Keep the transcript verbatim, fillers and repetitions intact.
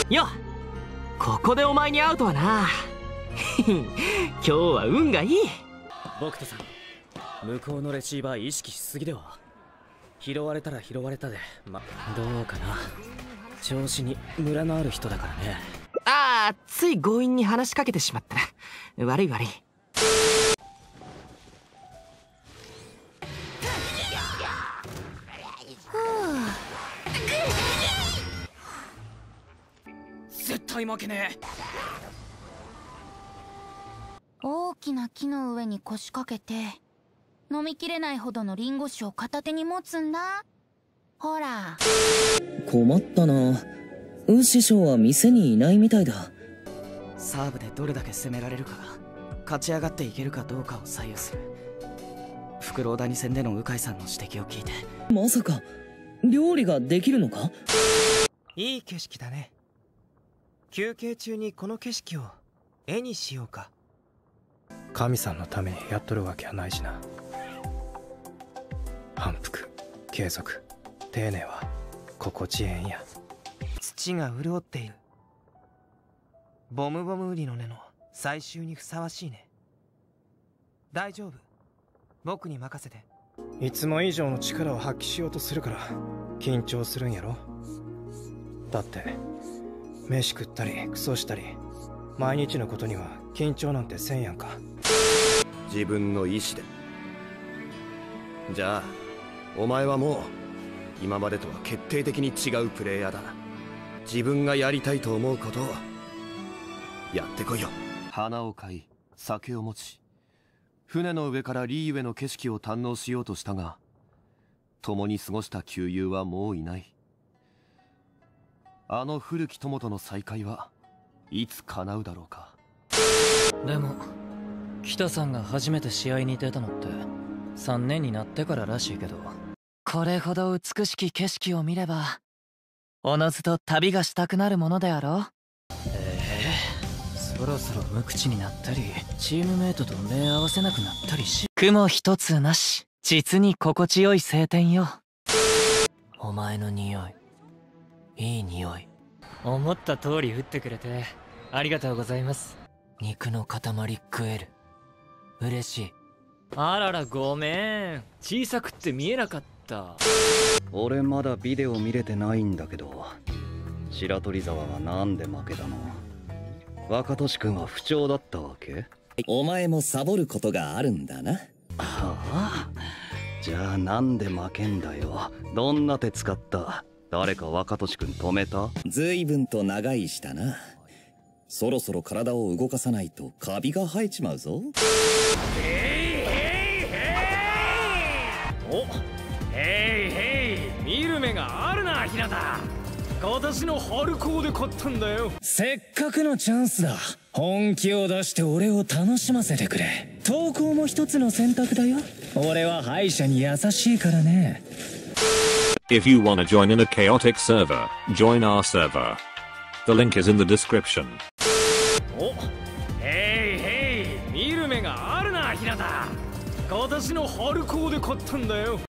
よっ、ここでお前に会うとはな。今日は運がいい。 僕とさん、向こうのレシーバー意識しすぎでは。拾われたら拾われたで、ま、どうかな。調子にムラのある人だからね。 ああ、つい強引に話しかけてしまったな。悪い悪い。 絶対負けねえ。 大きな木の上に腰掛けて飲みきれないほどのリンゴ酒を片手に持つんだ。ほら。 困ったな。ウ師匠は店にいないみたいだ。 サーブでどれだけ攻められるかが勝ち上がっていけるかどうかを左右する。フクロウ谷戦での鵜飼さんの指摘を聞いて、 まさか料理ができるのか？ いい景色だね。休憩中にこの景色を絵にしようか。 神さんのためにやっとるわけはないしな。反復継続丁寧は心地ええんや。 土が潤っている。ボムボムウリの根の採集にふさわしいね。大丈夫、僕に任せて。 いつも以上の力を発揮しようとするから緊張するんやろ。だって飯食ったりクソしたり毎日のことには緊張なんてせんやんか。 自分の意志で。じゃあお前はもう今までとは決定的に違うプレイヤーだ。自分がやりたいと思うことをやってこいよ。 花を買い酒を持ち、船の上からリーウェの景色を堪能しようとしたが、共に過ごした旧友はもういない。あの古き友との再会はいつ叶うだろうか。 でも北さんが初めて試合に出たのってさんねんになってかららしいけど、これほど美しき景色を見ればおのずと旅がしたくなるものであろう。ええ、そろそろ無口になったりチームメイトと目合わせなくなったりし、雲一つなし、実に心地よい晴天よ。 お前の匂い、いい匂い。 思った通り打ってくれてありがとうございます。 肉の塊食える。嬉しい。 あらら、ごめん、小さくって見えなかった。 俺まだビデオ見れてないんだけど、白鳥沢はなんで負けたの？若年君は不調だったわけ？ お前もサボることがあるんだな。 はあ、じゃあなんで負けんだよ。どんな手使った？誰か若年君止めた？ 随分と長いしたな。そろそろ体を動かさないとカビが生えちまうぞ。 お、へいへい、見る目があるな、ひなた。今年の春高で勝ったんだよ。 せっかくのチャンスだ。本気を出して俺を楽しませてくれ。投稿も一つの選択だよ。俺は敗者に優しいからね。 If you wanna join in a chaotic server, join our server. The link is in the description. お、へいへい、見る目があるな、ひなた。今年の春高で勝ったんだよ。